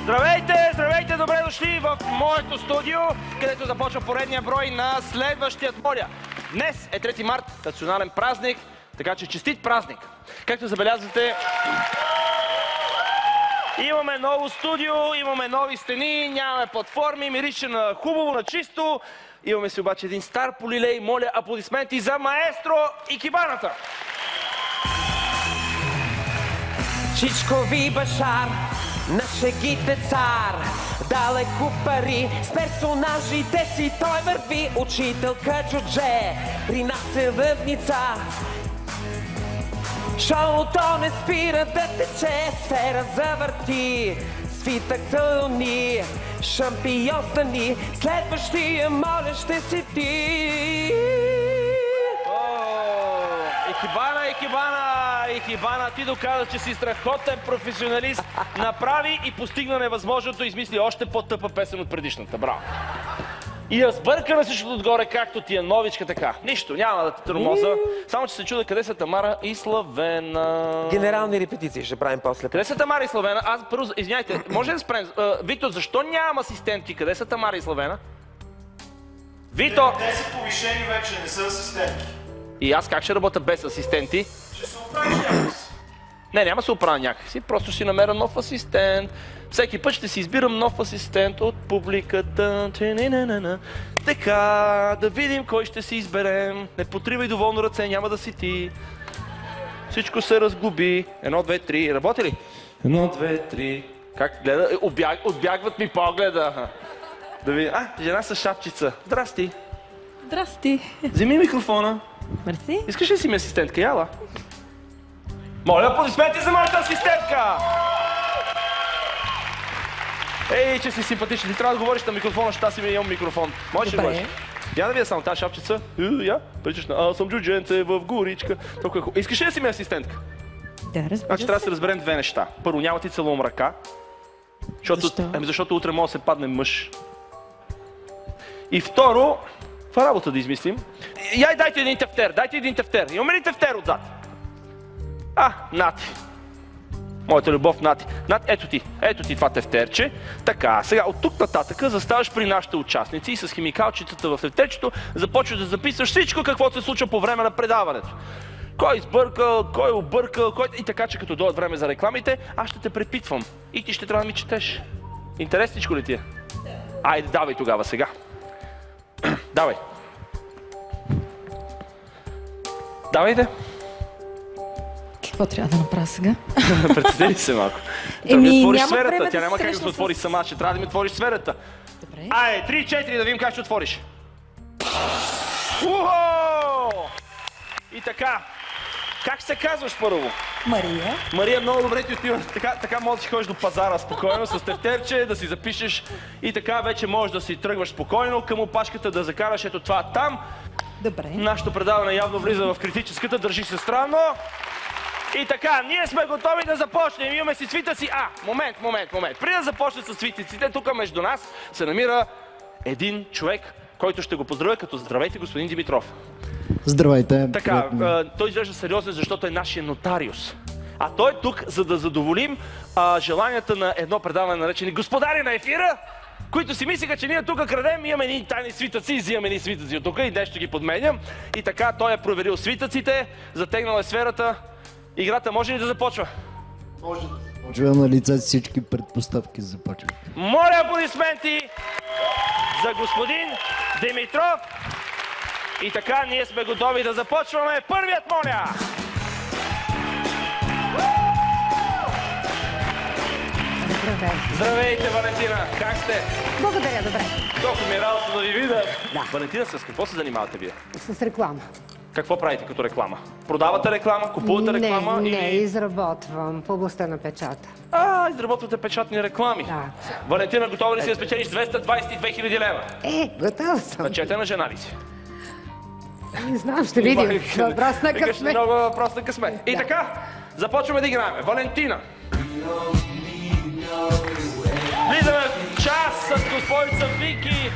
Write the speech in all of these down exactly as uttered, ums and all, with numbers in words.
Здравейте, здравейте, добре дошли в моето студио, където започва поредния брой на следващият моля. Днес е трети март, национален празник, така че честит празник. Както забелязвате, имаме ново студио, имаме нови стени, нямаме платформи, мирише на хубаво, на чисто. Имаме си обаче един стар полилей. Моля аплодисменти за маестро Икебаната. Чичкови башар, на шегите цар, далеко пари, с персонажите си той върви. Учителка Джудже, при нас е лъвница. Шоуто не спира да тече, сфера завърти, свитък залуни, шампион стани, следващия моля ще си ти. Икебана, Икебана, Икебана, ти доказа, че си страхотен професионалист, направи и постигна невъзможното, измисли още по-тъпа песен от предишната. Браво! И я сбърка на всичкото отгоре, както ти е новичка така. Нищо, няма да те тормоза. Само че се чуда къде са Тамара и Славена. Генерални репетиции ще правим после. Къде са Тамара и Славена? Аз първо, извиняйте, може да спрем? Вито, защо нямам асистентки? Къде са Тамара и Славена? Вито! Те са повишени вече, не са асистентки. И аз как ще работя без асистенти? Ще се оправиш някакси. Не, няма се оправя някакси, просто ще намеря нов асистент. Всеки път ще си избирам нов асистент от публиката. Така, да видим кой ще си изберем. Не потривай доволно ръце, няма да си ти. Всичко се разгуби. Едно, две, три. Работи ли? Едно, две, три. Как гледа? Обяг... Отбягват ми погледа. Да видим. А, жена с шапчица. Здрасти. Здрасти. Вземи микрофона. Мерси. Искаш ли си ми асистентка? Яла. Моля, аплодисменти за моята асистентка! Ей, че си симпатичен. Ти трябва да говориш на микрофона, защото аз си ми имам микрофон. Можеш ли да говориш? Я да видя само тази шапчица. Я, причаш на аз съм джудженце в горичка. Толкова хубаво. Искаш ли да си ми асистентка? Да, разбира се. Значи трябва да се разберем две неща. Първо, няма ти целувам ръка. Защото, Защо? Ами защото утре може да се падне мъж. И второ, това работа да измислим. Яй, дайте един тефтер, дайте един тефтер. Имаме ли тефтер отзад? А, Нати. Моята любов, Нати. Нати, ето ти, ето ти това тефтерче. Така, сега от тук нататъка заставаш при нашите участници и с химикалчицата в тефтерчето започваш да записваш всичко, какво се случва по време на предаването. Кой избъркал, кой объркал, кой... И така, че като дойдат време за рекламите, аз ще те препитвам. И ти ще трябва да ми четеш. Интересничко ли ти е? Айде, давай тогава сега. Давай. Давайте. Какво трябва да направя сега? Представи се малко. Да Еми, ми отвориш няма сферата. време Тя да няма се как да се срещна отвори с- сама. Ще трябва да ми отвориш сферата. Добре. Айде, три четири, да видим как ще отвориш. Ухо! И така. Как се казваш първо? Мария. Мария, много добре ти отива. Така, така можеш да си ходиш до пазара спокойно с тефтерче, да си запишеш и така вече можеш да си тръгваш спокойно към опашката, да закараш ето това там. Добре. Нашето предаване явно влиза в критическата, държи се странно. И така, ние сме готови да започнем. Имаме си свитъци. А, момент, момент, момент. Преди да започне с свитъците, тук между нас се намира един човек, който ще го поздравя като здравейте, господин Димитров. Здравейте. Така, а, той изглежда сериозен, защото е нашия нотариус. А той е тук, за да задоволим а, желанията на едно предаване, наречени Господари на ефира, които си мислиха, че ние тук крадем, имаме ни тайни свитъци, взимаме ни свитъци от тук и днес ще ги подменям. И така, той е проверил свитъците, затегнал е сферата. Играта може ли да започва? Може да. Чуя на лице всички предпоставки започват. Моля аплодисменти за господин Димитров. И така, ние сме готови да започваме. Първият, моля! Здравей. Здравейте, Валентина! Как сте? Благодаря, добре. Толкова ми е радостно да ви видя. Да. Валентина, с какво се занимавате вие? С реклама. Какво правите като реклама? Продавате реклама? Купувате реклама? Не, не, или... изработвам в областта на печата. А, изработвате печатни реклами. Да. Валентина, готова ли си да спечелиш двеста двадесет и две хиляди лева? Е, готова съм. Мъчете на жена ли си? Не знам, ще видим. Въпрос на Викаш, късмет. много въпрос на късмет. И Да. така, започваме да играем. Валентина. Влизаме в час с госпожица Вики.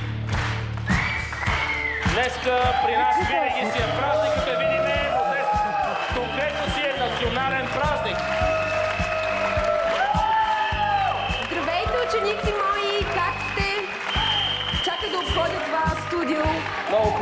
Днеска при нас винаги си е празник, като е видим, но днес конкретно си е национален празник. Здравейте, ученици!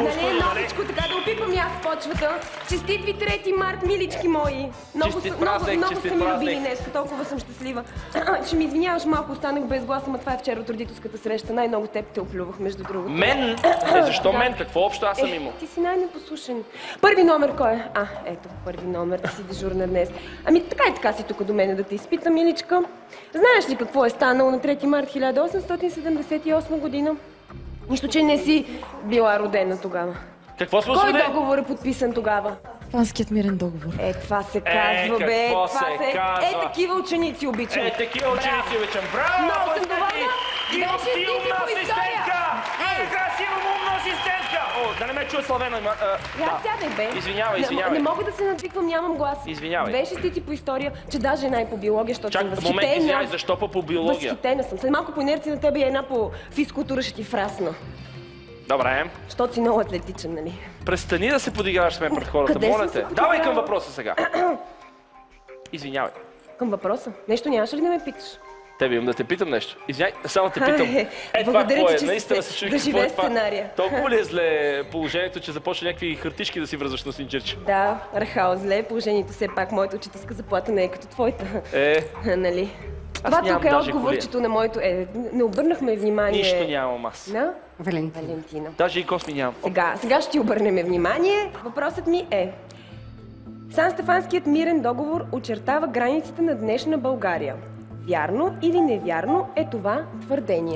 хубаво, Нали, нали? новичко, така да опипам и аз почвата. Честит ви трети март, милички мои. Много, Честит са- много, празник, много честит сте ми празник. любили днес, толкова съм щастлива. Ще ми извиняваш, малко останах без глас, ама това е вчера от родителската среща. Най-много теб те оплювах, между другото. Мен? Е, защо Да. мен? Какво общо аз съм Е, имал? ти си най-непослушен. Първи номер кой е? А, ето, първи номер, ти си дежурна днес. Ами така и така си тук до мене да те изпита, миличка. Знаеш ли какво е станало на трети март хиляда осемстотин седемдесет и осма година? Нищо, че не си била родена тогава. Какво сме Кой освободени? договор е подписан тогава? Панският мирен договор. Е, това се казва, бе, какво това се се... казва? Е, такива ученици обичам. Е, такива ученици обичам. Браво, Много съм Пастети! доволна. Имам Беше си умна стити по история. асистентка! Как аз имам умна асистентка! О, да не ме чуе Славена. има, а, Я да. сядай, бе. Извинявай, Не- извинявай. Не, мога да се надвиквам, нямам глас. Извинявай. Две шестици по история, че даже една и по биология, защото Чак, съм момент, възхитена. извинявай, защо па по биология? Възхитена съм. След малко по инерция на тебе и една по физкултура ще ти фрасна. Добре, Защото си много атлетичен, нали? престани да се подиграваш с мен пред хората, Къде моля съм се те. подиграла? Давай към въпроса сега. Извинявай. Към въпроса. Нещо нямаше ли да ме питаш? Тебе имам да те питам нещо. Извинявай, само те питам. Ай, Е, това благодаря какво ти, е? че Наистина сте се чуих какво доживее е това. сценария. Толкова ли е зле положението, че започва някакви хартишки да си връзваш на синчерче? Да, Рахал, зле е положението, все пак моята учителска заплата не е като твоята. Е, Нали? Аз Това нямам тук е даже отговорчето на моето... Е, не обърнахме внимание... нищо нямам аз. На Валентина. Валентина. Даже и косми нямам. Сега, сега ще ти обърнем внимание. Въпросът ми е... Сан-Стефанският мирен договор очертава границите на днешна България. Вярно или невярно е това твърдение?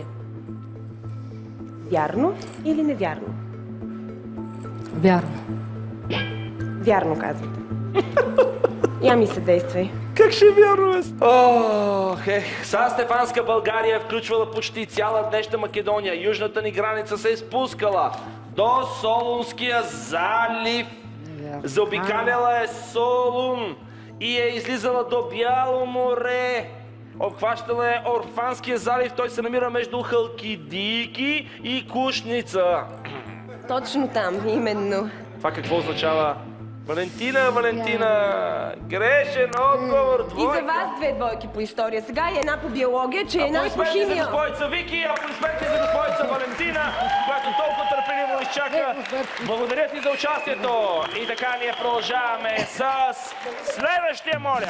Вярно или невярно? Вярно. Вярно, казвате. Я ми съдействай. Как ще вярваме? Ох, ех, Сан-Стефанска България е включвала почти цяла днешна Македония. Южната ни граница се е спускала до Солунския залив. Заобикаляла е Солун и е излизала до Бяло море. Обхващала е Орфанския залив. Той се намира между Халкидики и Кушница. Точно там, именно. Това какво означава? Валентина, Валентина, грешен отговор, И двойка. за вас две двойки по история. Сега и една по биология, че една и по Аплодисменти за химия. господица Вики, аплодисменти за господица Валентина, която толкова търпеливо изчака. Благодаря ти за участието. И така ние продължаваме с следващия, моля.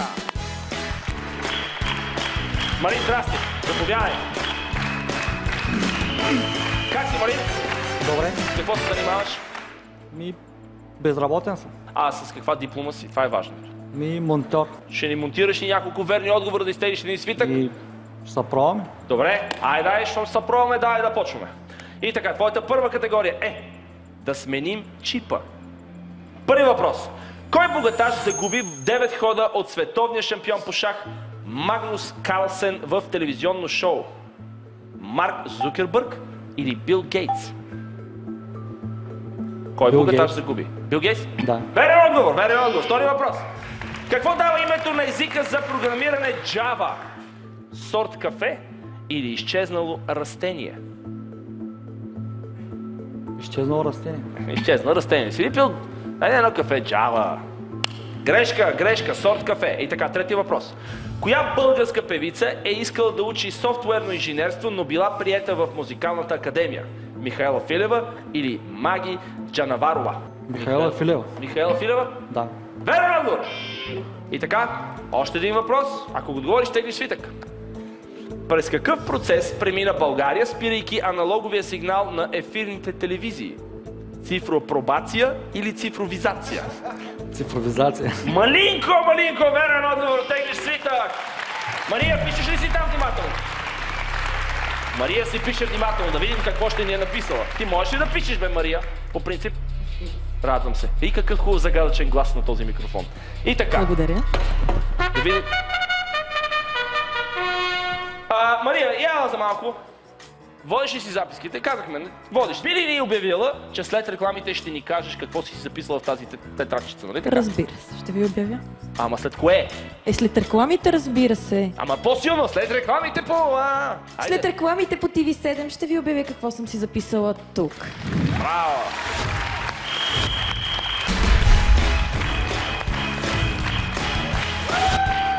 Марин, здрасти. Заповядай. Как си, Марин? Добре. С какво се занимаваш? Ми, безработен съм. А с каква диплома си? Това е важното. Ми, монтьор. Ще ни монтираш ли няколко верни отговора да изтеглиш един свитък? И съпруга ми. Добре, айде, дай, щом се пробваме, дай да почваме. И така, твоята първа категория е да сменим чипа. Първи въпрос. Кой богаташ загуби в девет хода от световния шампион по шах Магнус Карлсен в телевизионно шоу? Марк Зукербърг или Бил Гейтс? Кой Бил богаташ Гейтс. загуби? Бил Гейтс? Да. Верен отговор, верен отговор. Втори въпрос. Какво дава името на езика за програмиране Java? Сорт кафе или изчезнало растение? Изчезнало растение. Изчезна растение. Си ли пил? Дай едно кафе Java. Грешка, грешка, сорт кафе. И така, трети въпрос. Коя българска певица е искала да учи софтуерно инженерство, но била приета в музикалната академия? Михаела Филева или Маги Джанаварова? Михаела Филева. Михаела Филева? Да. Верен отговор! И така, още един въпрос. Ако го отговориш, теглиш свитък. През какъв процес премина България, спирайки аналоговия сигнал на ефирните телевизии? Цифропробация или цифровизация? Цифровизация. Малинко, малинко, верен отговор, теглиш свитък! Мария, пишеш ли си там внимателно? Мария си пише внимателно, да видим какво ще ни е написала. Ти можеш ли да пишеш, бе, Мария? По принцип. Радвам се. И какъв хубав загадъчен глас на този микрофон. И така. Благодаря. Да видим. А, Мария, я за малко. Водиш ли си записките? Казахме, не? Водиш. Би ли ни обявила, че след рекламите ще ни кажеш какво си записала в тази тетрадчица, нали така? Разбира се, ще ви обявя. Ама след кое? Е, след рекламите, разбира се. Ама по-силно, след рекламите по... А... Айде. След рекламите по Т В седем ще ви обявя какво съм си записала тук. Браво!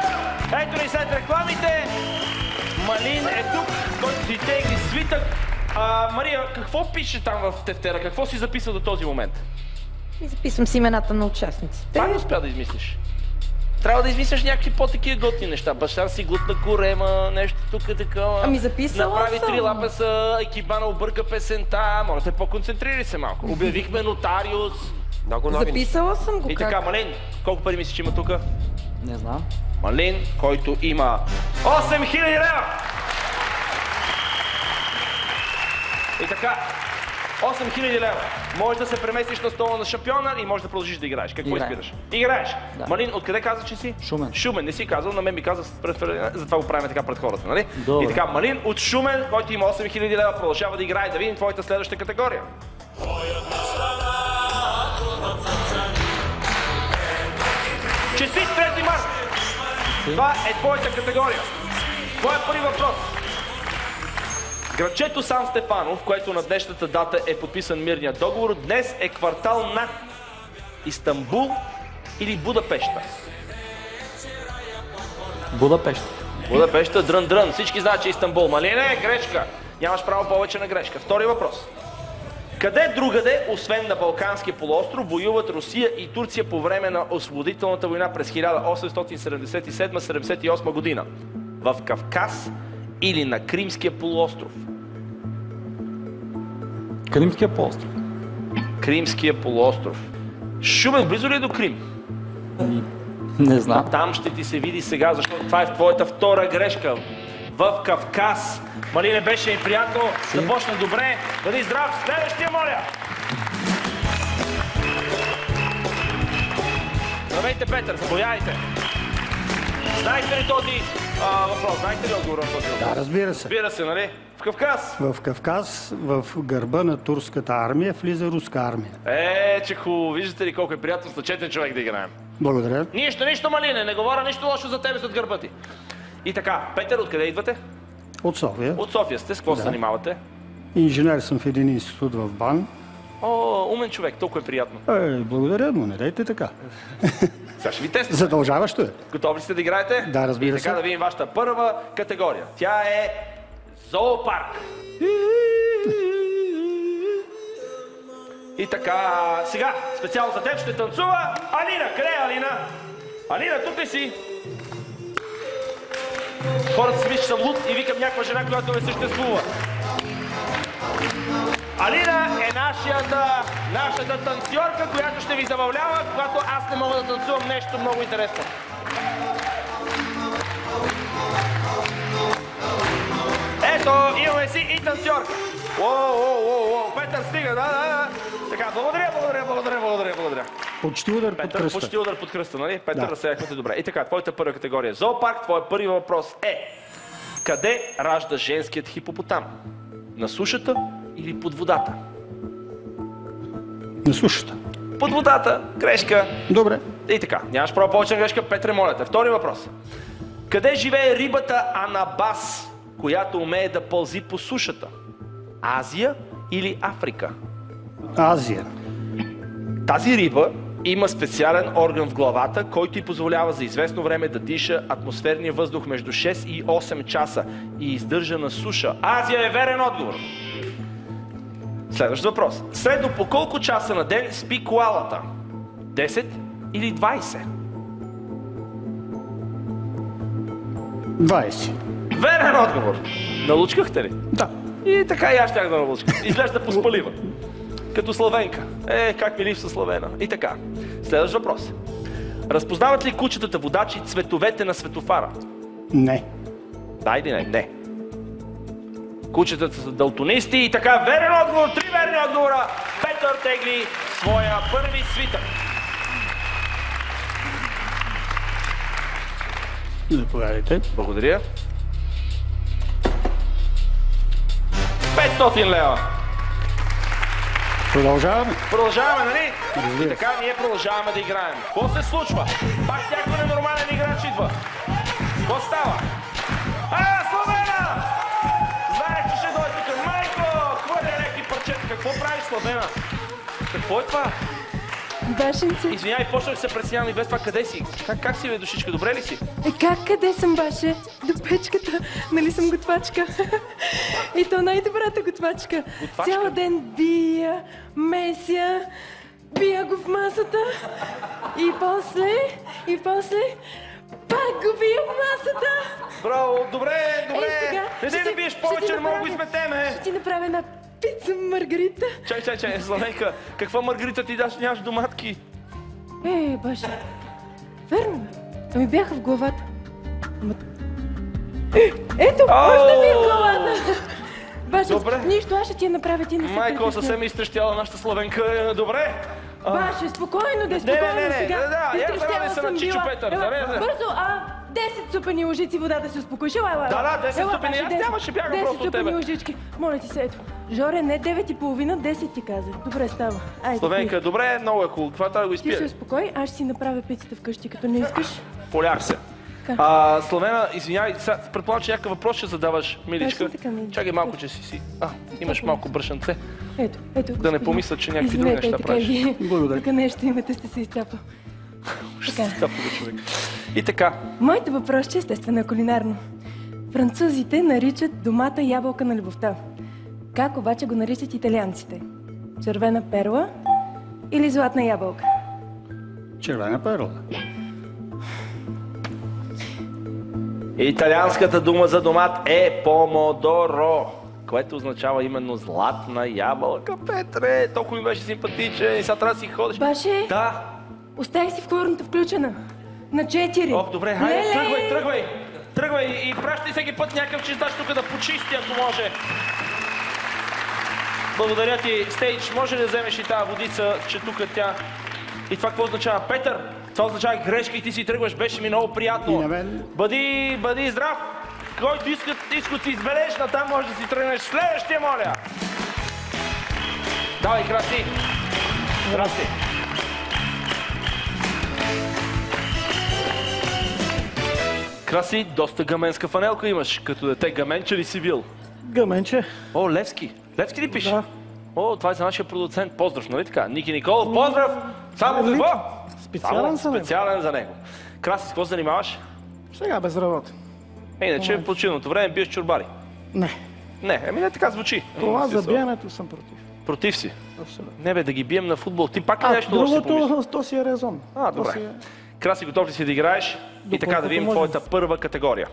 Ето ни след рекламите. Малин е тук, който си тегли свитък. А, Мария, какво пише там в тефтера? Какво си записал до този момент? И записвам си имената на участниците. Това не успя да измислиш. Трябва да измислиш някакви по-такива готини неща. Баща си глутна корема, нещо тук такова. Ами записала Направи съм. три лапеса, екибана обърка песента. Може да по-концентрирай се малко. Обявихме нотариус. Много новини. Записала съм го. И как? така, Малин, колко пари мислиш, че има тук? Не знам. Малин, който има осем хиляди лева! И така, осем хиляди лева. Можеш да се преместиш на стола на шампиона и можеш да продължиш да играеш. Какво Играя. избираш? Играеш. Да. Малин, откъде каза, че си? Шумен. Шумен, не си казал, на мен ми каза, пред- затова го правим така пред хората, нали? Добре. И така, Малин от Шумен, който има осем хиляди лева, продължава да играе. Да видим твоята следваща категория. Честит трети март! Това е твоята категория. Твой е първи въпрос. Градчето Сан Стефано, в което на днешната дата е подписан мирният договор, днес е квартал на Истанбул или Будапеща? Будапеща. Будапеща, дрън-дрън. Всички знаят, че Истанбул. Малине, грешка. Нямаш право повече на грешка. Втори въпрос. Къде другаде, освен на Балканския полуостров, воюват Русия и Турция по време на освободителната война през хиляда осемстотин седемдесет и седма - седемдесет и осма година? В Кавказ или на Кримския полуостров? Кримския полуостров. Кримския полуостров. Шумен, близо ли е до Крим? Не знам. Там ще ти се види сега, защото това е твоята втора грешка. В Кавказ. Малине, беше ми приятно. Започна добре. Бъди здрав. Следващия, моля. Здравейте, Петър. Заповядайте. Знаете ли този а, въпрос? Знаете ли отговор на този въпрос? Да, разбира се. Разбира се, нали? В Кавказ. В Кавказ, в гърба на турската армия, влиза руска армия. Е, че хубаво. Виждате ли колко е приятно с начетен човек да играем? Благодаря. Нищо, нищо, Малине. Не говоря нищо лошо за тебе зад гърба ти. И така, Петър, откъде идвате? От София. От София сте. С какво Да. се занимавате? Инженер съм в един институт в БАН. О, умен човек, толкова е приятно. Е, благодаря, но не дайте така. Сега ще ви тестваме. Задължаващо е. Готови ли сте да играете? Да, разбира И така се. да видим вашата първа категория. Тя е зоопарк. И така, сега, специално за теб ще танцува Алина. Къде е Алина? Алина, тук ли си? Хората си мислят, че съм луд и викам някаква жена, която не съществува. Алина е нашата, нашата танцорка, която ще ви забавлява, когато аз не мога да танцувам нещо много интересно. Ето, имаме си и танцорка. Уоу, уоу, уоу, уоу, Петър, стига, да, да, да. Така, благодаря, благодаря, благодаря, благодаря, благодаря. Почти удар под Петър, кръста. почти удар под кръста, нали? Петър, Да. разсеяхме те добре. И така, твоята първа категория е зоопарк. Твоя първи въпрос е: къде ражда женският хипопотам? На сушата или под водата? На сушата. Под водата. Грешка. Добре. И така, нямаш право повече на грешка. Петре, моля те. Втори въпрос. Къде живее рибата анабас, която умее да пълзи по сушата? Азия или Африка? Азия. Тази риба има специален орган в главата, който й позволява за известно време да диша атмосферния въздух между шест и осем часа и издържа на суша. Азия е верен отговор. Следващ въпрос. Средно по колко часа на ден спи коалата? десет или двайсет? двайсет. Верен отговор. Налучкахте ли? Да. И така и аз щях да налучкам. Изглежда поспалива. Като славенка. Е, как ми липсва славена. И така. Следващ въпрос. Разпознават ли кучетата водачи цветовете на светофара? Не. Да или не? Не. Кучетата са далтонисти и така. Верен отговор. Три верни отговора. Петър тегли своя първи свитък. Заповядайте. Благодаря. петстотин лева. Продължаваме. Продължаваме, нали? Разбира И се. така ние продължаваме да играем. Какво се случва? Пак някой ненормален играч идва. Какво става? А, Славена! Знаех, че ще дойде тук. Майко! Хвърля някакви парчета. Какво прави Славена? Какво е това? Башенце. Извинявай, почнах да се преснявам и без това къде си? Как, как си, бе, душичка? Добре ли си? Е, как къде съм, баше? До печката. Нали съм готвачка? И то най-добрата готвачка. Готвачка? Цял ден бия, меся, бия го в масата. И после, и после, пак го бия в масата. Браво, добре, добре. Ей, сега, Не ще дай да ти- биеш ще повече, ти не мога да го направя- изметеме. Ще ти направя една пица маргарита. Чай, чай, чай, Славенка, каква маргарита ти даш, нямаш доматки? Е, баше. Верно, бе. Ами бяха в главата. Ама... Е, ето, още ми е в главата. Баше, Добре. нищо, аз ще ти я направя, ти не се Майко, притесняй. съвсем изтрещяла нашата Славенка. Добре. А, Баше, спокойно, да Не, спокойно не, не, не, сега. да, да, я Изтрещяла заради се на съм Чичо била. Петър, Ела, заради. бързо, а, десет супени лъжици вода да се успокоиш. Ела, ела. Да, да, десет Ела, супени, Баше, аз десет. нямаше, бягам десет просто от тебе. супени лъжички. Моля ти се, ето. Жоре, не девет и половина, десет ти каза. Добре, става. Айде. Славенка, добре, много е хубаво. Това трябва да го Ти се изпие. успокой, аз ще си направя пицата вкъщи, като не искаш. Полях се. Как? А, Славена, извинявай, сега предполагам, че някакъв въпрос ще задаваш, миличка. Точно така, миличка. Чакай малко, че си си. А, имаш малко брашанце. Ето, ето. Да не господин. помисля, че някакви други Извинете, неща така правиш. ви- Благодаря. Тук нещо имате, сте се изцапал. Ще Така. се стъпва човек. И така, Моите въпроси естествено е кулинарно. Французите наричат домата ябълка на любовта. Как обаче го наричат италианците? Червена перла или златна ябълка? Червена перла. италианската дума за домат е помодоро, което означава именно златна ябълка. Петре, толкова ми беше симпатичен и сега трябва да си ходиш. Баше, Да. оставих си в хлорната включена. На четири. Ох, добре, хайде, Леле! тръгвай, тръгвай. Тръгвай и пращай всеки път някакъв чистач тук да почисти, ако може. Благодаря ти, Стейдж. Може ли да вземеш и тази водица, че тук тя... И това какво означава? Петър, това означава грешка и ти си тръгваш. Беше ми много приятно. И на мен. Бъди, бъди здрав. Който иска, иска да си избереш, натам може да си тръгнеш. Следващия, моля. Давай, Краси. Здрасти. Краси, доста гаменска фанелка имаш. Като дете гаменче ли си бил? Гаменче. О, Левски. Левски ли пише? Да. О, това е за нашия продуцент. Поздрав, нали така? Ники Николов, поздрав! Само Лично. какво? Специален Само за него. специален за него. Краси, с какво се занимаваш? Сега без работа. Е, иначе в почивното време биеш чорбари. Не. Не, ами не така звучи. Това М, за смисъл. биенето съм против. Против си. Абсолютно. Не бе, да ги бием на футбол. Ти пак ли А, нещо лошо си помисли? другото, то си е резон. А, То добре. си е- Краси, готов ли си да играеш? И така да видим може. твоята първа категория.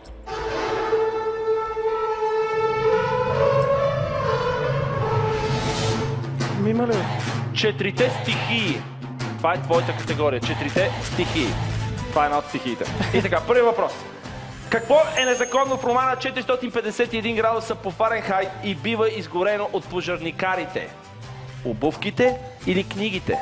Има ли? Четирите стихии. Това е твоята категория. Четирите стихии. Това е една от стихиите. И така, първи въпрос. Какво е незаконно в романа четиристотин петдесет и един градуса по Фаренхайт и бива изгорено от пожарникарите? Обувките или книгите?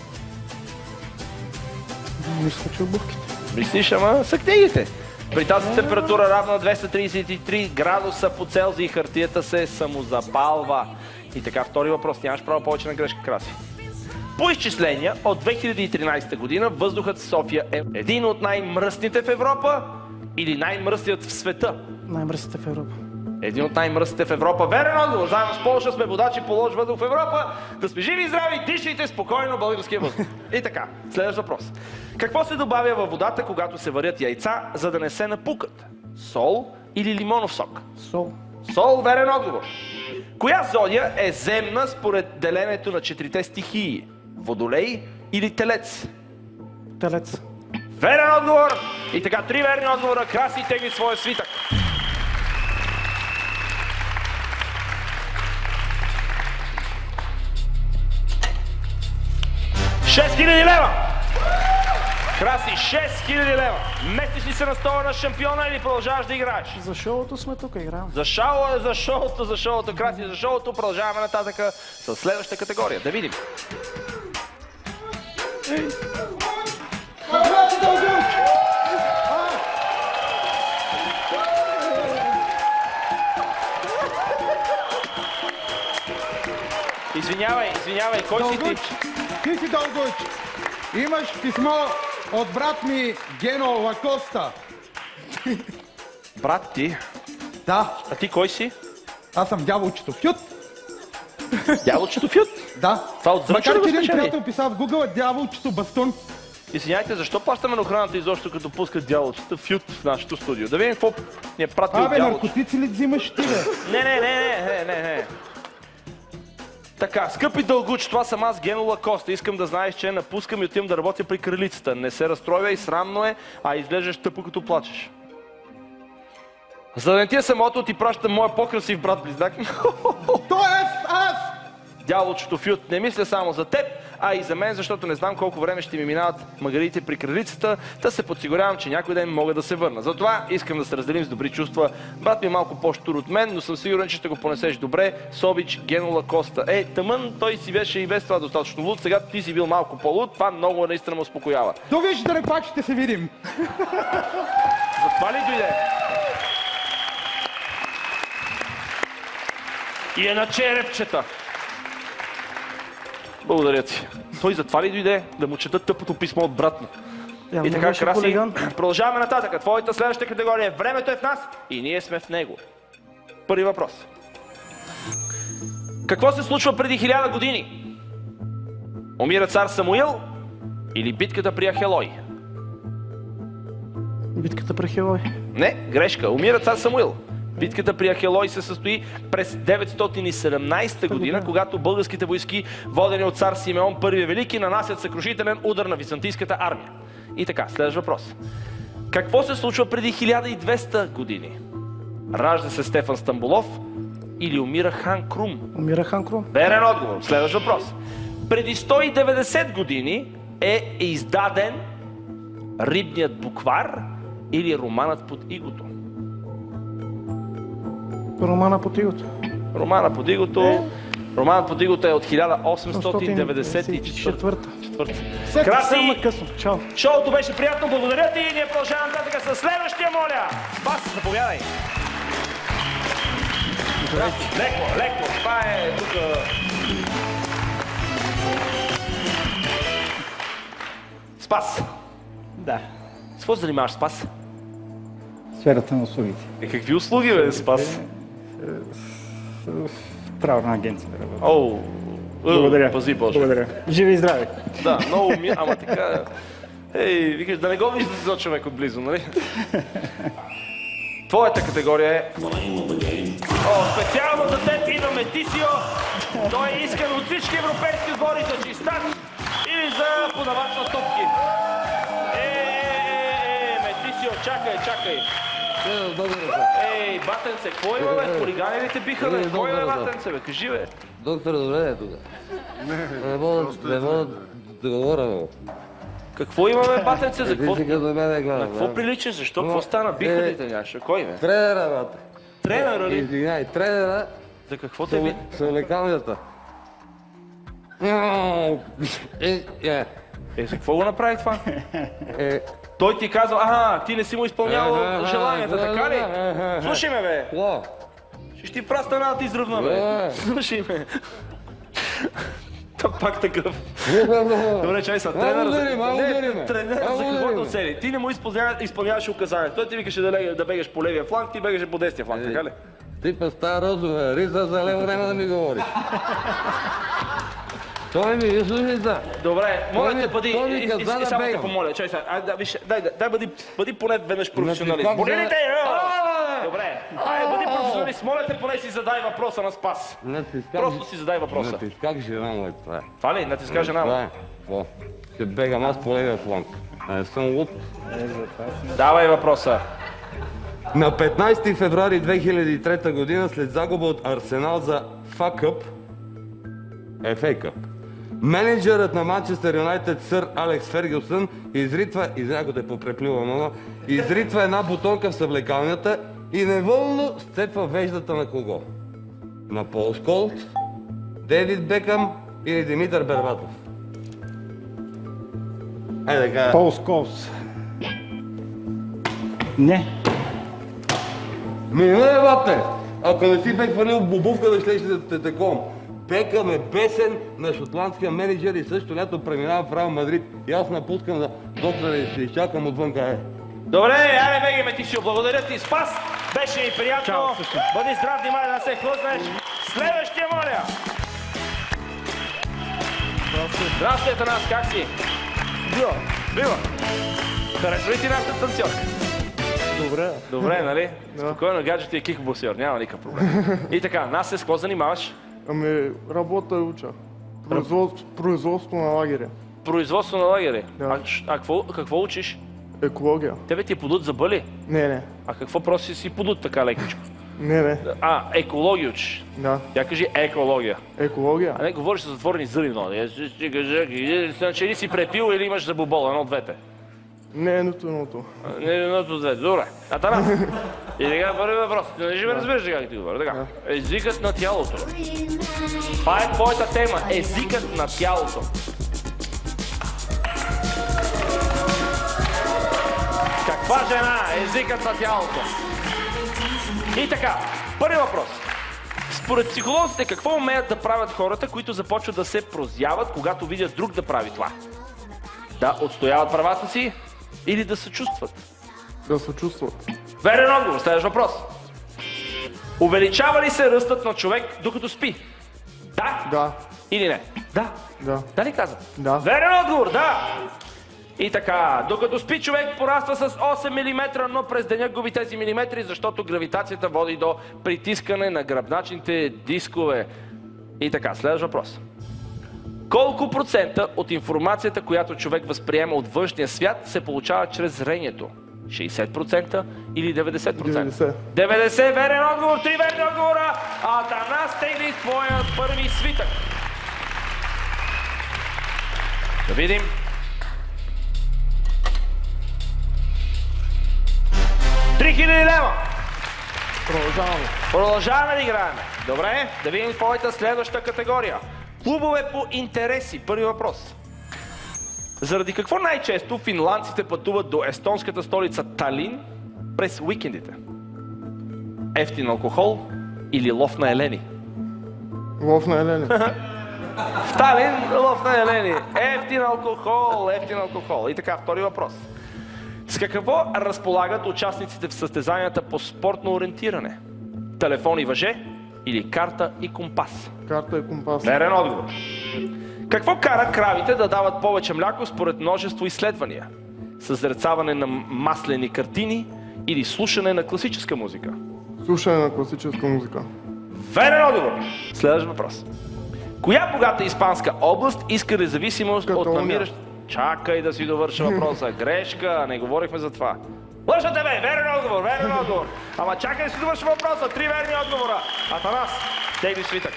Мисля, че обувките. Мислиш, ама са книгите. При тази температура равна на двеста тридесет и три градуса по Целзий хартията се самозапалва. И така, втори въпрос. Нямаш право повече на грешка, Краси. По изчисления от две хиляди и тринадесета година въздухът в София е един от най-мръсните в Европа или най-мръсният в света? Най-мръсите в Европа. Един от най-мръсните в Европа. Верен отговор. Заедно с Полша сме водачи по лош въздух в Европа. Да сме живи и здрави, дишайте спокойно българския въздух. И така, следващ въпрос. Какво се добавя във водата, когато се варят яйца, за да не се напукат? Сол или лимонов сок? Сол. Сол, верен отговор. Коя зодия е земна според деленето на четирите стихии? Водолей или телец? Телец. Верен отговор! И така, три верни отговора. Краси тегли своя свитък. шест хиляди лева! Краси, шест хиляди лева! Местиш ли се на стола на шампиона или продължаваш да играеш? За шоуто сме тук, играем. За шоу, за шоуто, за шоуто, Краси, за шоуто. Продължаваме нататък с следващата категория. Да видим. Извинявай, извинявай, кой си ти? Дългуч, ти си Дългуч. Имаш писмо от брат ми Гено Лакоста. Брат ти? Да, А ти кой си? аз съм дяволчето Фют. Дяволчето Фют? Да. Това от Зрънчо ли Макар го че един спечели? приятел писал в Google дяволчето бастун. Извиняйте, защо плащаме на охраната изобщо като пускат дяволчета фют в нашото студио? Да видим какво ни е пратил Абе, дяволчето. наркотици ли взимаш ти, бе? Не, не, не, не, не, не, не. Така, скъпи Дългуч, това съм аз, Гено Лакоста. Искам да знаеш, че напускам и отивам да работя при кралицата. Не се разстройвай, срамно е, а изглеждаш тъпо като плачеш. За да не ти е самото, ти пращам моя по-красив брат-близнак. Тоест, аз! Дяволчето фют, не мисля само за теб, а и за мен, защото не знам колко време ще ми минават магарите при кралицата, да се подсигурявам, че някой ден мога да се върна. Затова искам да се разделим с добри чувства. Брат ми е малко по-щур от мен, но съм сигурен, че ще го понесеш добре. С обич, Гено Лакоста. Е, тъмън, той си беше и без това достатъчно луд, сега ти си бил малко по-луд, това много наистина ме успокоява. Довиждане, пак ще се видим. Затова ли дойде? И е на черепчета. Благодаря ти. Той затова ли дойде? Да му чета тъпото писмо от брат му. И така, Краси, продължаваме нататък. Твоята следваща категория е времето е в нас и ние сме в него. Първи въпрос. Какво се случва преди хиляда години? Умира цар Самуил или битката при Ахелой? Битката при Ахелой. Не, грешка. Умира цар Самуил. Битката при Ахелой се състои през деветстотин и седемнадесета година, когато българските войски, водени от цар Симеон Първи Велики, нанасят съкрушителен удар на византийската армия. И така, следващ въпрос. Какво се случва преди хиляда и двеста години? Ражда се Стефан Стамболов или умира хан Крум? Умира хан Крум. Верен отговор. Следващ въпрос. Преди сто и деветдесет години е издаден Рибният буквар или Романът под игото? Романа под игото. Романа под игото. Е. Романът под игото е от хиляда осемстотин деветдесет и четвърта. Всеки Краси, съм на късно. Чао. шоуто беше приятно, благодаря ти и ние продължаваме нататък с следващия, моля. Спас, заповядай. Леко, леко, това е тук. Спас. Да. С какво се занимаваш, Спас? Сферата на услугите. Е, какви услуги, бе, Спас? Правна агенция да работя. Оу, Благодаря. Пази Боже. Благодаря. Живи и здрави. Да, много ми... Ама така... Ей, викаш, да не го виждате за човек отблизо, нали? Твоята категория е... О, специално за теб идва Метисио. Той е искан от всички европейски сбори за чистач или за подавач на топки. Е, е, е, Метисио, чакай, чакай. Ей, батенце, какво има, бе? Хулигани ли те биха, бе? Кой е, батенце, бе? Кажи, бе. Доктор, добре е тук. Не мога да говоря, бе. Какво имаме, батенце? За какво? Ти си като мене гледа. На какво приличаш? Защо? Какво стана? Биха ли те нямаше? Кой, бе? Тренера, брате. Тренера ли? Извиняй, тренера За какво те би? с лекалнията. Е, е, Е, за какво го направи това? е. Той ти казва, ага, ти не си му изпълнявал Ага, желанията, ага, така ли? ага. Слушай ме, бе. Какво? Ще ти праста една ти изръвна, бе. Е. Слушай ме. Та пак такъв. Добре, чай са. Тренер, Малко удари, малко не, удари, ме. тренер за Малко какво удари, да ме. оцели? Ти не му изпълнява- изпълняваш указания. Той ти викаше да, лег- да бегаш по левия фланг, ти бегаше по десния фланг, така ли? Ти песта розове, риза за лево няма да ми говориш. Той ми ви слушай да. Добре, моля Той те, ми- бъди, той ми и- и- каза и- да само те бегам. помоля, чай сега, ай, да, виж, дай, дай, дай бъди, бъди поне веднъж професионалист. как Боли ли да- те? а? А, бе! Добре, ай, бъди професионалист, моля те, поне си задай въпроса на Спас. Натискам. Просто си задай въпроса. Натисках жена му е това. Това ли? Натискаш жена Това му. е. Какво? Ще бегам аз по левия фланг. А не съм луд. Давай въпроса. На петнадесети февруари две хиляди и трета година, след загуба от Арсенал за Фа Къп, Еф Ей Къп, менеджерът на Манчестър Юнайтед сър Алекс Фергюсън изритва, извиня, те попреплюва много, изритва една бутонка в съблекалнята и неволно сцепва веждата на кого? На Пол Сколт, Дейвид Бекъм или Димитър Бербатов? Е, така. Пол Сколс. Не. Ми не, бате! Ако не си бе хвалил бобувка, да щеш да те таком. Бекъм е бесен на шотландския менеджер и също лято преминава в Реал Мадрид. И аз напускам да доктора и ще изчакам отвънка. Е. Добре, айде бегаме, ти си благодаря ти. Спас! Беше ми приятно. Бъди здрав, внимай да не се хлъзнеш. Следващия, моля! Здрасти, Атанас, как си? Бива. Бива. Харесва ли ти нашата танцорка? Добре. Добре, нали? Спокойно, гаджет е кикбоксер, няма никакъв проблем. И така, нас се с какво занимаваш? Ами, работа и уча. Производство, производство на лагери. Производство на лагери? Да. А, а какво, какво учиш? Екология. Тебе ти е подут за бъли? Не, не. А какво просто си подут така лекичко? Не, не. А, екология учиш? Да. Я кажи екология. Екология. А не говориш с затворени зъби, но значи или си препил или имаш забобол, едно от двете. Не, едното, едното. Не, едното от двете. Добре. Атанас. И сега първи въпрос. Не ще ме разбираш как ти говоря. Така. Езикът на тялото. Това е твоята тема. Езикът на тялото. Каква жена е езикът на тялото? И така, първи въпрос. Според психолозите, какво умеят да правят хората, които започват да се прозяват, когато видят друг да прави това? Да отстояват правата си или да се чувстват? Да се чувстват. Верен отговор. Следващ въпрос. Увеличава ли се ръстът на човек докато спи? Да? Да. Или не? Да. Да. Да ли казвам? Да. Верен отговор, да! И така, докато спи човек пораства с осем милиметра, но през деня губи тези милиметри, защото гравитацията води до притискане на гръбначните дискове. И така, следващ въпрос. Колко процента от информацията, която човек възприема от външния свят, се получава чрез зрението? шейсет процента или деветдесет процента? деветдесет. деветдесет, верен отговор, три верни отговора. Атанас тегли твоя първи свитък. Да видим. три хиляди лева. Продължаваме. Продължаваме да играем. Добре, да видим твоята следваща категория. Клубове по интереси. Първи въпрос. Заради какво най-често финландците пътуват до естонската столица Талин през уикендите? Евтин алкохол или лов на елени? Лов на елени. В Талин лов на елени. Евтин алкохол, евтин алкохол. И така, втори въпрос. С какво разполагат участниците в състезанията по спортно ориентиране? Телефон и въже или карта и компас? Карта и компас. Верен отговор. Какво кара кравите да дават повече мляко според множество изследвания? Съзерцаване на маслени картини или слушане на класическа музика? Слушане на класическа музика. Верен отговор. Следващ въпрос. Коя богата испанска област иска независимост от намиращ... Чакай да си довърша въпроса. Грешка, не говорихме за това. Лъжате бе! Верен отговор, верен отговор. Ама чакай да си довърша въпроса. Три верни отговора. Атанас, тегли свитък.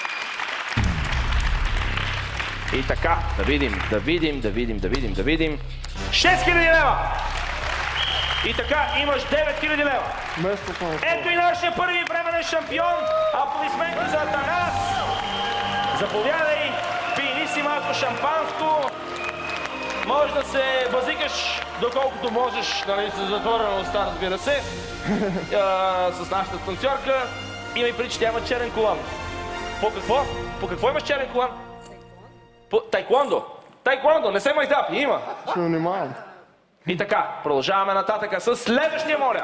И така, да видим, да видим, да видим, да видим, да видим. шест хиляди лева! И така, имаш девет хиляди лева. Ето и нашия първи временен шампион. Аплодисменти за Атанас. Заповядай, пини си малко шампанско. Може да се базикаш доколкото можеш, нали, с затворена уста, разбира се, а, с нашата танцорка. Има и преди, че тя има черен колан. По какво? По какво имаш черен колан? По тайквондо. Тайквондо, не се майтапи, има. Ще внимавам. И така, продължаваме нататъка с следващия, моля.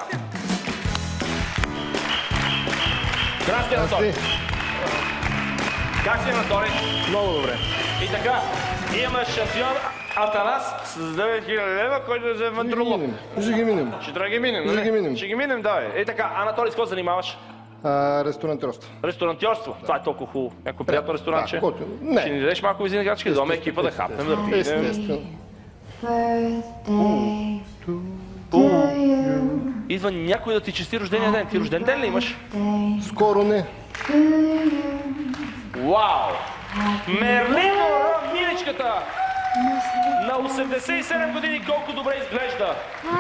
Здрасти, Анатолий. Как си, Анатолий? Много добре. И така, имаме шампион Атанас с девет хиляди лева, който да вземе друго. Ще ги минем. Ще трябва да ги минем, Ще ги минем. Ще ги минем, давай. И така, Анатолий, с какво занимаваш? Ресторантьорство. Ресторантьорство? Това е толкова хубаво. Някой приятно ресторантче? Да, готино. Не. Ще ни дадеш малко визитни да дойме екипа да хапнем, да пием. Естествено. Идва някой да ти чести рождения ден. Ти рожден ден ли имаш? Скоро не. Вау! Мерлино, миличката! На осемдесет и седем години колко добре изглежда!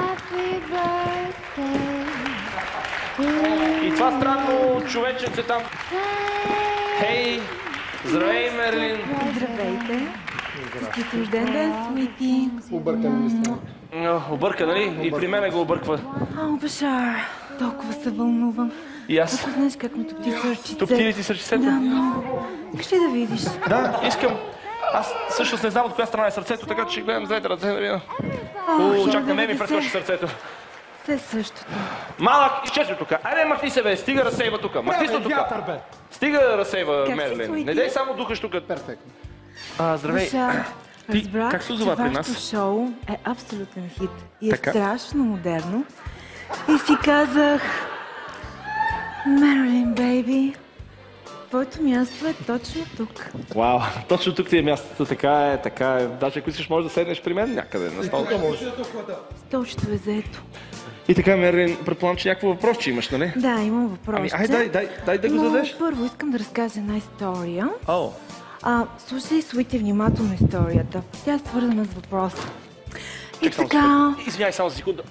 И това странно човеченце там. Хей! Здравей, Мерлин! Здравейте! Честит рожден ден, Смити! Объркам мисля. Обърка, нали? И при мене го обърква. О, Башар, толкова се вълнувам. И аз. Ако знаеш как ме топти сърчице. Топти ли ти сърчицето? Да, много. Искаш ли да видиш? Да, искам. Аз всъщност не знам от коя страна е сърцето, така че ще гледам с двете ръце да видя. О, чак на мен ми прескочи сърцето. Все същото. Малък, изчезва тук. Айде, махни се, бе. Стига разсейва тук. Махни се тук. Стига разсейва, Мерлин. Не дай само духаш тук. Перфектно. А, здравей. Башар, Ти разбрах, как се че озова при вашето нас? шоу е абсолютен хит и е Така. страшно модерно. И си казах, Мерлин, бейби, твоето място е точно тук. Вау, точно тук ти е мястото, така е, така е. Даже ако искаш, можеш да седнеш при мен някъде на стол. Столчето е заето. И така, Мерлин, предполагам, че някакво въпрос, че имаш, нали? Да, имам въпрос. Ами, ай, дай, дай, дай да го Но зададеш. първо искам да разкажа една история. О, А, слушай, Суити, внимателно историята. Тя е свързана с въпроса. И чак само така... секунда. Извиняй, само за секунда.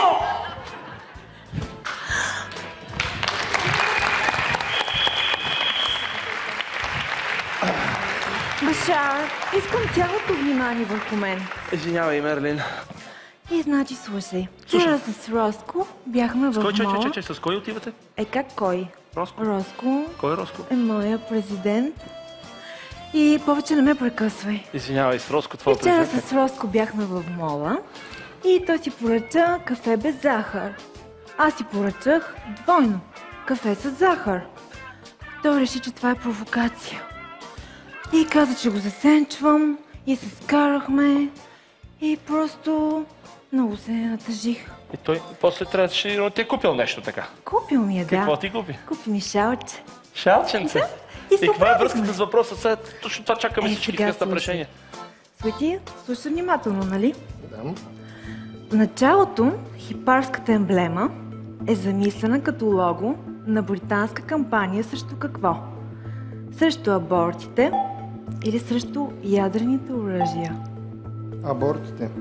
Башар, искам цялото внимание върху мен. Извинявай, Мерлин. И значи, слушай, вчера с Роско бяхме в Кой, чай, чай, мола. чай, чай, с кой отивате? Е, как кой? Роско. Роско Кой е Роско? е моя президент. И повече не ме прекъсвай. Извинявай, с Роско И твоя вчера президент. с Роско бяхме в мола и той си поръча кафе без захар. Аз си поръчах двойно кафе с захар. Той реши, че това е провокация. И каза, че го засенчвам и се скарахме и просто много се натъжих. И той после трябваше, но ти е купил нещо така. Купил ми е, да. Какво ти купи? Купи ми шалче. Шалченце. И се И каква е оправихме. връзката с въпроса? Сега точно това чакаме Е, всички сега да стъп слушай. решение. Свети, слушай внимателно, нали? Да. В началото хипарската емблема е замислена като лого на британска кампания срещу какво? Срещу абортите или срещу ядрените оръжия? Абортите.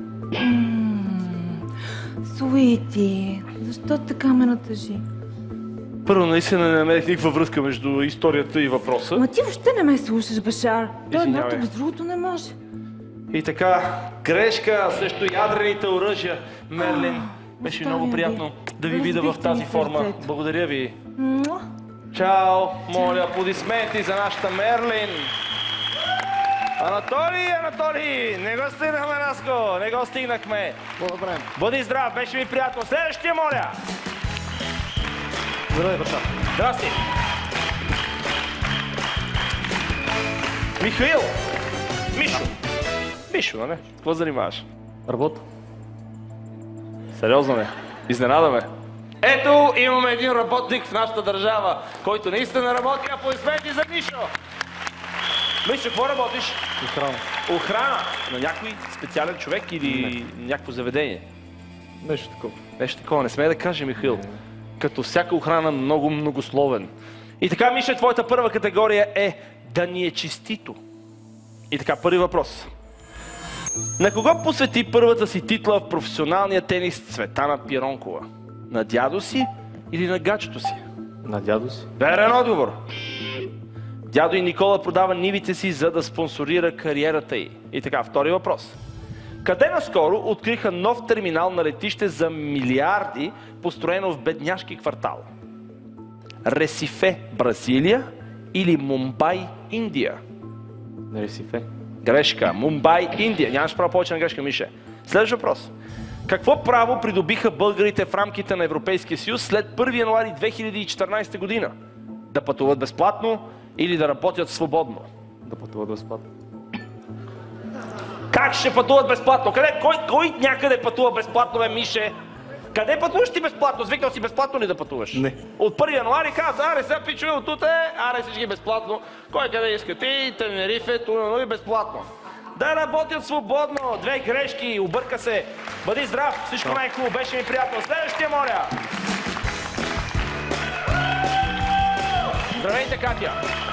Суити, защо така ме натъжи? Първо, наистина не намерих никаква връзка между историята и въпроса. Ма ти въобще не ме слушаш, Башар. То Извинявай. едното без другото не може. И така, грешка срещу ядрените оръжия. Мерлин, беше оставям много ви. приятно да ви видя в Разбихте тази ми форма. сърцето. Благодаря ви. Муа. Чао, моля, аплодисменти за нашата Мерлин. Анатолий, Анатолий, не го стигнахме, Наско, не го стигнахме. По-добре. Бъди здрав, беше ми приятно. Следващия, моля. Здравей, баща. Здрасти. Михаил. Мишо. Мишо, нали? Какво занимаваш? Работа. Сериозно, не? Изненада ме. Ето, имаме един работник в нашата държава, който наистина работи. Аплодисменти за Мишо. Мишо, какво работиш? Охрана. Охрана. На някой специален човек или някакво заведение? Нещо такова. Нещо такова, не сме да кажем, Михаил. Като всяка охрана, много многословен. И така, Миша, твоята първа категория е да ни е честито. И така, първи въпрос. На кого посвети първата си титла в професионалния тенис Цветана Пиронкова? На дядо си или на гачето си? На дядо си. Верен отговор. Дядо и Никола продава нивите си, за да спонсорира кариерата й. И така, втори въпрос. Къде наскоро откриха нов терминал на летище за милиарди, построено в бедняшки квартал? Ресифе, Бразилия или Мумбай, Индия? Ресифе. Грешка. Мумбай, Индия. Нямаш право повече на грешка, Мише. Следващ въпрос. Какво право придобиха българите в рамките на Европейския съюз след първи януари две хиляди и четиринадесета година? Да пътуват безплатно или да работят свободно? Да пътуват безплатно. Как ще пътуват безплатно? Къде? Кой, кой някъде пътува безплатно, бе, Мише? Къде пътуваш ти безплатно? Свикнал си безплатно ли да пътуваш? Не. От първи януари каза, аре сега пичове от туте, аре всички безплатно. Кой къде иска? Ти, Тенерифе, Туно и безплатно. Да работят свободно. Две грешки, обърка се. Бъди здрав, всичко най-хубаво, беше ми приятно. Следващия, моля. Здравейте, Катя.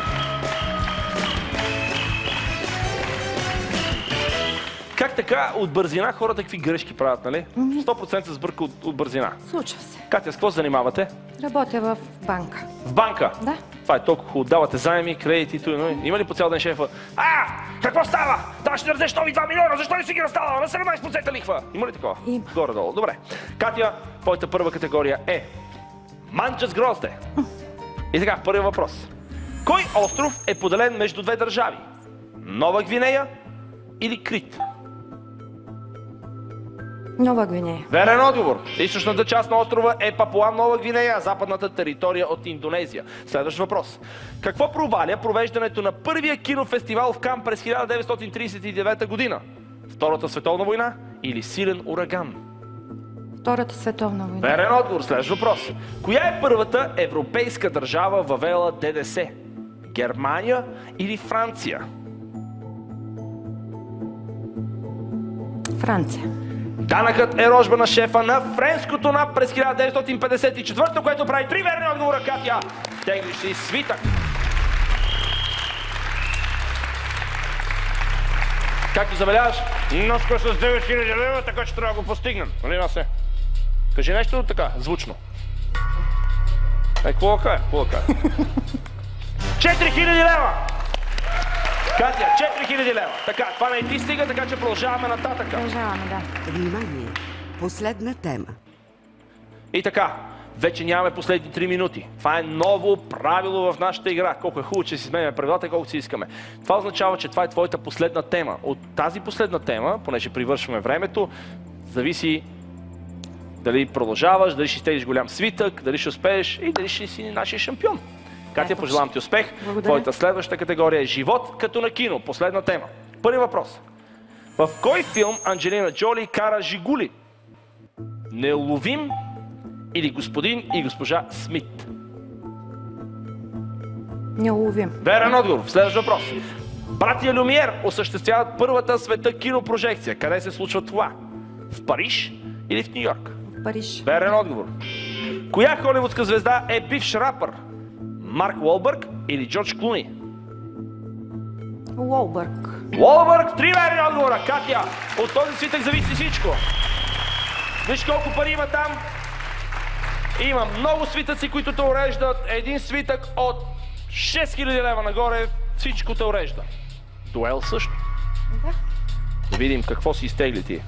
Как така от бързина хората какви грешки правят, нали? сто процента сбърка от, от бързина. Случва се. Катя, с какво се занимавате? Работя в банка. В банка? Да. Това е толкова хубаво. Давате заеми, кредити, той, но има ли по цял ден шефа? А, какво става? Да, ще дадеш нови два милиона, защо не си ги разстава? На седемнадесет процента лихва. Има ли такова? Има. Горе-долу. Добре. Катя, твоята първа категория е манджа с грозде. И така, първи въпрос. Кой остров е поделен между две държави? Нова Гвинея или Крит? Нова Гвинея. Верен отговор. Източната част на острова е Папуа Нова Гвинея, западната територия от Индонезия. Следващ въпрос. Какво проваля провеждането на първия кинофестивал в Кан през хиляда деветстотин тридесет и девета година? Втората световна война или силен ураган? Втората световна война. Верен отговор. Следващ въпрос. Коя е първата европейска държава въвела ДДС? Германия или Франция? Франция. Данъкът е рожба на шефа на френското НАП през хиляда деветстотин петдесет и четвърта, което прави три верни отговора. Катя, теглиш си свитък. Както забеляваш, носка с девет хиляди лева, така че трябва да го постигнем. Нали, Насе? Кажи нещо така, звучно. Е, какво да кажа? Какво да кажа? четири хиляди лева! Катя, четири хиляди лева. Така, това не ти стига, така че продължаваме нататък. Продължаваме, да. Внимание! Последна тема. И така, вече нямаме последни три минути. Това е ново правило в нашата игра. Колко е хубаво, че си сменяме правилата, колко си искаме. Това означава, че това е твоята последна тема. От тази последна тема, понеже привършваме времето, зависи дали продължаваш, дали ще изтеглиш голям свитък, дали ще успееш и дали ще си нашия шампион. Катя, пожелавам ти успех. Благодаря. Твоята следваща категория е живот като на кино. Последна тема. Първи въпрос. В кой филм Анджелина Джоли кара Жигули? Неуловим или господин и госпожа Смит? Неуловим. Верен отговор. Следващ въпрос. Братия Люмиер осъществяват първата света кинопрожекция. Къде се случва това? В Париж или в Ню Йорк? В Париж. Верен отговор. Коя холивудска звезда е бивш рапър? Марк Уолбърг или Джордж Клуни? Уолбърг. Уолбърг, три верни отговора. Катя, от този свитък зависи всичко. Виж колко пари има там. Има много свитъци, които те уреждат. Един свитък от шест хиляди лева нагоре, всичко те урежда. Дуел също. Да. Да видим какво си изтегли ти.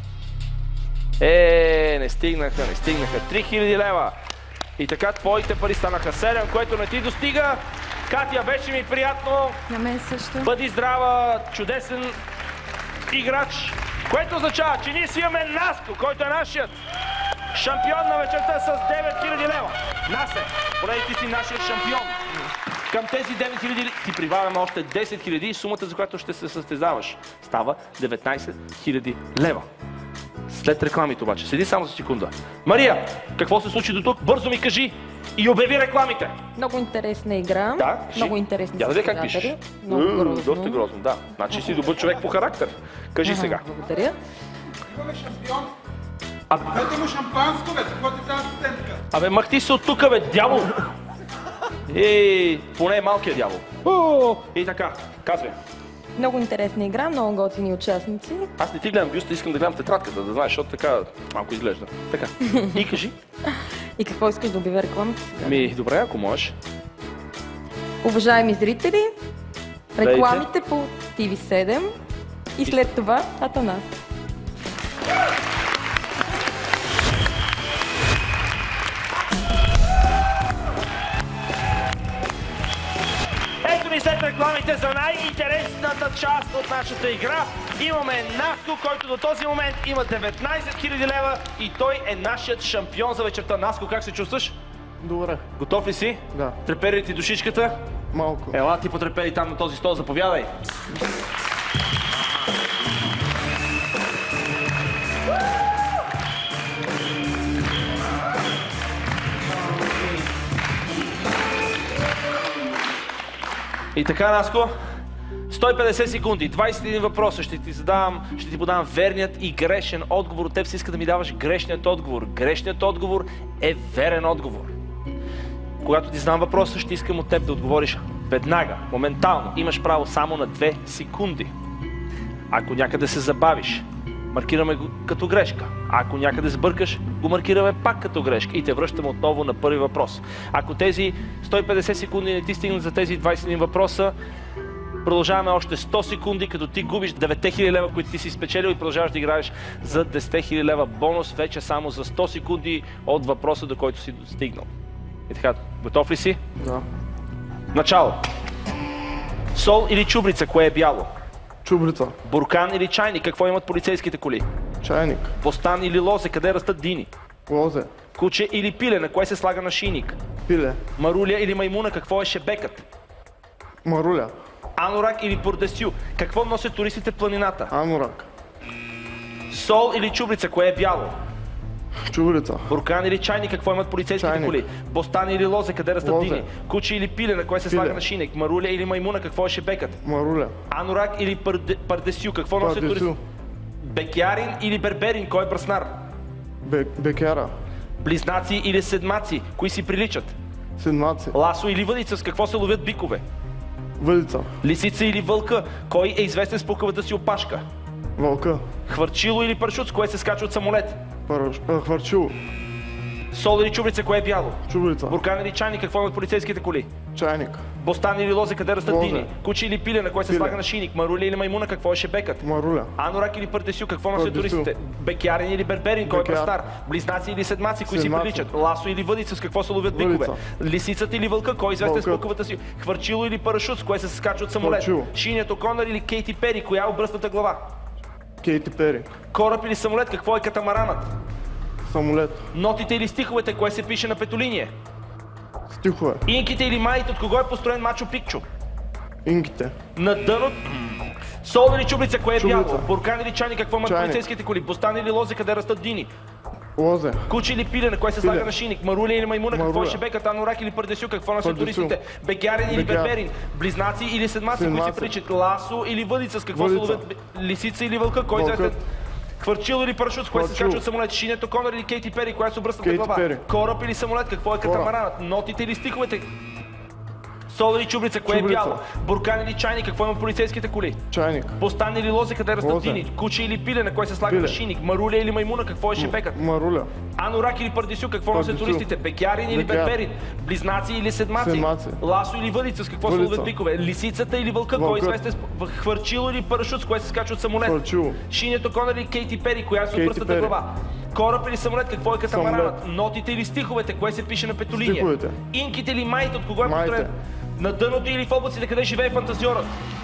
Е, не стигнаха, не стигнаха. три хиляди лева. И така твоите пари станаха седем, което не ти достига. Катя, беше ми приятно. На мен също. Бъди здрава, чудесен играч. Което означава, че ние си имаме Наско, който е нашият шампион на вечерта с девет хиляди лева. Насе, поне ти си нашият шампион. Към тези девет хиляди ти прибавяме още десет хиляди и сумата, за която ще се състезаваш, става деветнайсет хиляди лева. След рекламите обаче. Седи само за секунда. Мария, какво се случи до тук? Бързо ми кажи и обяви рекламите. Много интересна игра. Да, много интересни Я да видя как пишеш. Много грозно. Доста грозно, да. Значи си добър човек по характер. Кажи Ага, сега. Благодаря. Имаме шампион. А... Дайте му шампанско, бе, какво ти тази асистентка? Абе, махти се от тука, бе, дявол! Ей, поне малкият дявол. О, и така, казвай. Много интересна игра, много готини участници. Аз не ти гледам бюста, искам да гледам тетрадката, да знаеш, защото така малко изглежда. Така. И кажи. И какво искаш да обявя рекламата сега? Ми, добре, ако можеш. Уважаеми зрители, Гледайте. рекламите по Ти Ви седем и след това Атанас. Ето ни след рекламите за най-интересната част от нашата игра. Имаме Наско, който до този момент има деветнайсет хиляди лева и той е нашият шампион за вечерта. Наско, как се чувстваш? Добре. Готов ли си? Да. Трепери ли ти душичката? Малко. Ела ти потрепери там на този стол, заповядай. И така, Наско, сто и петдесет секунди, двайсет и един въпроса ще ти задавам, ще ти подавам верният и грешен отговор. От теб се иска да ми даваш грешният отговор. Грешният отговор е верен отговор. Когато ти знам въпроса, ще искам от теб да отговориш веднага, моментално. Имаш право само на две секунди. Ако някъде се забавиш, маркираме го като грешка. Ако някъде сбъркаш, го маркираме пак като грешка и те връщаме отново на първи въпрос. Ако тези сто и петдесет секунди не ти стигнат за тези двайсет и един въпроса, продължаваме още сто секунди, като ти губиш девет хиляди лева, които ти си спечелил и продължаваш да играеш за десет хиляди лева бонус, вече само за сто секунди от въпроса, до който си достигнал. И така, готов ли си? Да. Начало. Сол или чубрица, кое е бяло? Чубрица. Буркан или чайник, какво имат полицейските коли? Чайник. Бостан или лозе, къде растат дини? Лозе. Куче или пиле, на кое се слага нашийник? Пиле. Маруля или маймуна, какво е шебекът? Маруля. Анорак или пордесю, какво носят туристите в планината? Анорак. Сол или чубрица, кое е бяло? Чубрица. Буркан или чайник, какво имат полицейските Чайник. коли? Бостан или лозе, къде растат Лозе. дини? Куче или пиле, на кое се Пиле. слага нашийник? Маруля или маймуна, какво е шебекът? Маруля. Анорак или парде, пардесю, какво носят Пардесю. туристите? Бекярин или берберин, кой е браснар? Бе, бекяра. Близнаци или седмаци, кои си приличат? Седмаци. Ласо или въдица, с какво се ловят бикове? Въдица. Лисица или вълка, кой е известен с пукавата си опашка? Вълка. Хвърчило или паршут, с кое се скача от самолет? Параш... а, хвърчило. Сол или чубрица, кое е бяло? Чубрица. Буркан или чайник, какво имат полицейските коли? Чайник. Бостан или лозе, къде растат Лозе. дини? Куче или пиле, на кое се Пиле. слага нашийник? Маруля или маймуна, какво е шебекът? Маруля. Анорак или пардесю, какво носят Пардесю. туристите? Бекярин или берберин, кой е Бекяр. прастар? Близнаци или седмаци, кои си Седмаци. приличат? Ласо или въдица, с какво се ловят бикове? Въдица. Лисицата или вълка, кой е известен с Вълкът. пукавата си? Хвърчило или парашут, с кое се скача от самолет? Хвърчило. Шиният Оконър или Кейти Пери, коя е обръсната глава? Кейти Пери. Кораб или самолет, какво е катамаранът? Самолет. Нотите или стиховете, кое се пише на петолиния? Стихове. Инките или маите, от кого е построен Мачо Пикчо? Инките. На дъно... Сол или чубрица, кое е Чубрица. бяло? Буркан или чайник, какво имат Чайник. полицейските коли? Бостан или лозе, къде растат дини? Лозе. Куче или пиле, на кое се Пиле. слага нашийник? Маруля или маймуна, какво е Маруля. шебекът? Анорак или пардесю, какво носят Пардесю. туристите? Бекярин или Бекяр. берберин? Близнаци или седмаци, кои си Седмаци. приличат? Ласо или въдица, с какво се Въдица. ловят? Лисица или вълка, кой е Вълкът. известен? Хвърчило или парашут, с кое се Хвърчило. скача от самолет? Шинето Конър или Кейти Пери, коя се обръсната Кейти глава? Пери. Кораб или самолет, какво е катамаранът? Нотите или стиховете? Сол или чубрица, кое е Чубрица. бяло? Буркан или чайник, какво има полицейските коли? Чайник. Бостан или лозе, къде растат Лозе. дини? Куче или пиле, на кое се слага Пиле. нашийник? Маруля или маймуна, какво е шебекът? Маруля. Анорак или пардесю, какво носят Пардесю. туристите? Бекярин или Бекяр. берберин? Близнаци или седмаци? Седмаци. Ласо или въдица, с какво се Въдица. ловят бикове? Лисицата или вълка, кой е Вълкът. известен с хвърчило или парашут, с кое се скача от самолет? Хвърчило. Шинето Конър или Кейти Пери, коя се Кейти обръсната Пери. глава? Кораб или самолет, какво е катамаранът? Самолет. Нотите или стиховете, кое се пише на петолиния? Стиховете. Инките или маите, от кого е Маите. построен? На дъното или в облаците, къде живее фантазиорът?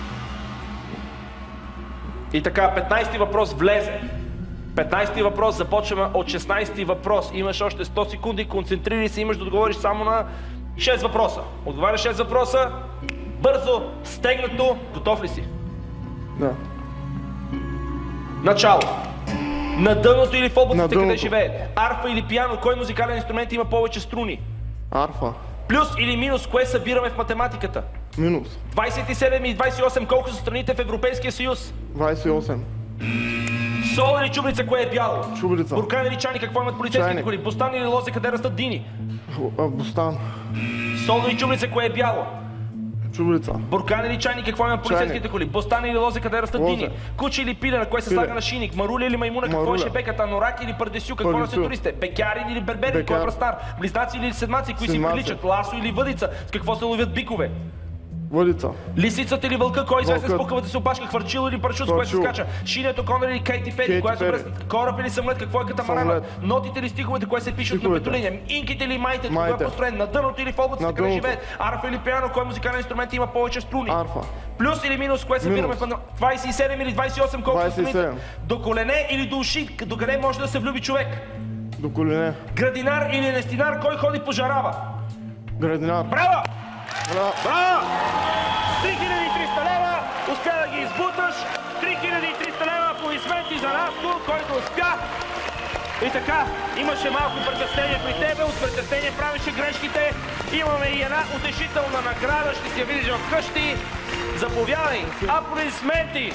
И така, петнайсети въпрос влезе. петнайсети въпрос, започваме от шестнайсети въпрос. Имаш още сто секунди, концентрирай се, имаш да отговориш само на шест въпроса. Отговаряш шест въпроса, бързо, стегнато, готов ли си? Да. Начало. На дъното или в На облаците, къде дъното. живее? Арфа или пиано, кой музикален инструмент има повече струни? Арфа. Плюс или минус, кое събираме в математиката? Минус. двайсет и седем и двайсет и осем, колко са страните в Европейския съюз? двайсет и осем. Сол или чубрица, кое е бяло? Чубрица. Буркан или чайник, какво имат полицейските Чайник. коли? Бостан или лозе, къде растат дини? А, Бостан. Сол или чубрица, кое е бяло? Чубрица. Буркан или чайник, какво имат полицейските Чайник. коли? Бостан или лозе, къде растат Лозе. дини? Куче или пиле, на кое се Пиле. слага нашийник? Маруля или маймуна, какво е Маруля. шебекът? Анорак или пардесю, какво Пардесю. носят туристите? Бекярин или берберин, кой е Бекяр. прастар? Близнаци или седмаци, кои си Седмаци. приличат? Ласо или въдица, с какво се ловят бикове? Въдица. Лисицата или вълка, кой е известен с Вълкът. пукавата си опашка? Хвърчило или парашут, с което се Хвърчило. скача? Шинето Конър или Кейти Пери, Кейти коя се Пери. обръсна? Кораб или самолет, какво е катамаранът? Самолет. Нотите или стиховете, кое се пишат на Стиховете. петолиния? Инките или маите, кога е Маите. построен? На дъното или в облаците, На къде дъното. живее? Арфа или пиано, кой музикален инструмент има повече струни? Арфа. Плюс или минус, кое събираме Минус. в двайсет и седем или двайсет и осем, колко са двайсет и седем. страните? До колене или до уши, до къде може да се влюби човек? До колене. Градинар или нестинар, кой ходи по жарава? Градинар. Браво! Браво! Браво! три хиляди и триста лева, успя да ги избуташ. три хиляди и триста лева аплодисменти за Наско, който успя. И така, имаше малко притеснение при тебе, от притеснение правеше грешките. Имаме и една утешителна награда, ще си я видиш вкъщи. Заповядай, аплодисменти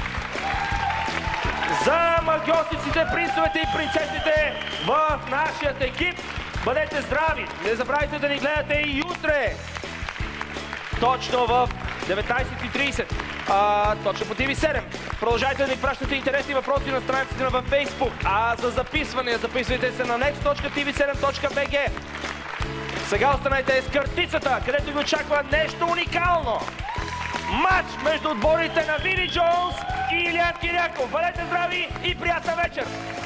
за магиосниците, принцовете и принцесите в нашия екип. Бъдете здрави! Не забравяйте да ни гледате и утре! Точно в деветнайсет и трийсет. А, точно по Т В седем. Продължайте да ни пращате интересни въпроси на страниците на във Facebook. А за записване, записвайте се на next точка t v seven точка b g. Сега останете с картицата, където ви очаква нещо уникално. Матч между отборите на Вили Джонс и Илиян Киряков. Бъдете здрави и приятна вечер!